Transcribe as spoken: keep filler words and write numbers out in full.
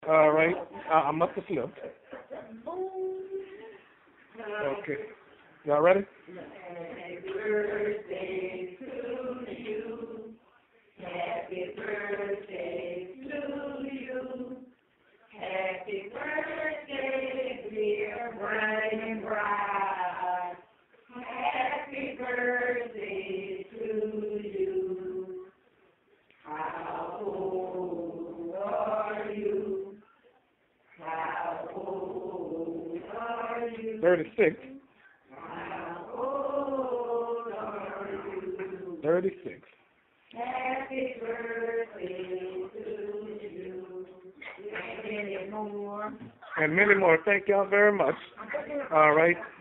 All right. Uh, I must have flipped. Okay. Y'all ready? Happy birthday to you. Happy birthday to you. Happy birthday, dear Brian Bride. Happy birthday to you. How old are you? How old are you? thirty-six. How old are you? thirty-six. Happy birthday to you. And many more. And many more. Thank y'all very much. All right.